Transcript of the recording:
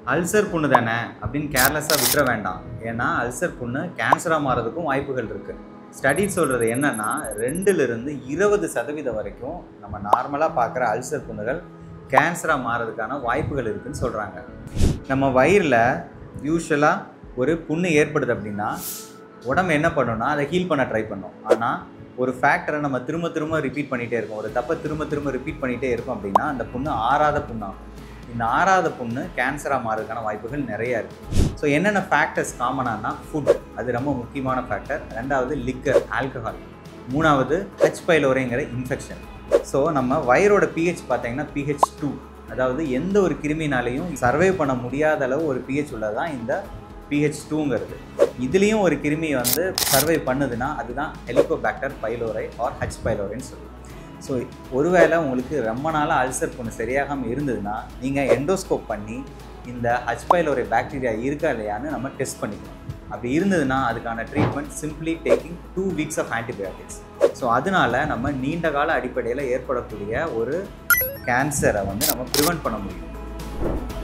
Ulcer புண்ணு தானே அப்படின்னு கேர்லெஸ்ஸாக விட்டுற வேண்டாம். ஏன்னா அல்சர் புண்ணு கேன்சராக மாறதுக்கும் வாய்ப்புகள் இருக்குது. ஸ்டடீஸ் சொல்கிறது என்னென்னா 2லிருந்து 20% வரைக்கும் நம்ம நார்மலாக பார்க்குற அல்சர் புண்ணுகள் கேன்சராக மாறதுக்கான வாய்ப்புகள் இருக்குதுன்னு சொல்கிறாங்க. நம்ம வயிறில் யூஸ்வலாக ஒரு புண்ணு ஏற்படுது அப்படின்னா உடம்பு என்ன பண்ணணும்னா அதை ஹீல் பண்ண ட்ரை பண்ணும். ஆனால் ஒரு ஃபேக்டரை நம்ம திரும்ப ரிப்பீட் பண்ணிகிட்டே இருக்கோம், ஒரு தப்பை திரும்ப ரிப்பீட் பண்ணிகிட்டே இருக்கோம் அப்படின்னா அந்த புண்ணு ஆறாத புண்ணாகும். இந்த ஆறாத புண்ணு கேன்சராக மாறதுக்கான வாய்ப்புகள் நிறையா இருக்குது. ஸோ என்னென்ன ஃபேக்டர்ஸ் காமனானா ஃபுட், அது ரொம்ப முக்கியமான ஃபேக்டர். 2வது லிக்கர், ஆல்கஹால். 3வது ஹெச் பைலோரிங்கிற இன்ஃபெக்ஷன். ஸோ நம்ம வயிறோட பிஹெச் பார்த்தீங்கன்னா pH 2, அதாவது எந்த ஒரு கிருமினாலையும் சர்வை பண்ண முடியாத அளவு ஒரு பிஹெச் உள்ளது தான் இந்த pH 2ங்கிறது. இதுலேயும் ஒரு கிருமி வந்து சர்வை பண்ணுதுன்னா அதுதான் ஹெலிகோபாக்டர் பைலோரை ஆர் ஹெச் பைலோரைன்னு சொல்லுவோம். ஸோ ஒருவேளை உங்களுக்கு ரொம்ப நாளாக அல்சர் புண்ணு சரியாகாமல் இருந்ததுன்னா நீங்கள் எண்டோஸ்கோப் பண்ணி இந்த ஹெச் பைலோரை பாக்டீரியா இருக்கா இல்லையான்னு நம்ம டெஸ்ட் பண்ணிக்கலாம். அப்படி இருந்ததுன்னா அதுக்கான treatment simply taking 2 weeks of antibiotics. So அதனால நம்ம நீண்ட கால அடிப்படையில் ஏற்படக்கூடிய ஒரு கேன்சரை வந்து நம்ம ப்ரிவெண்ட் பண்ண முடியும்.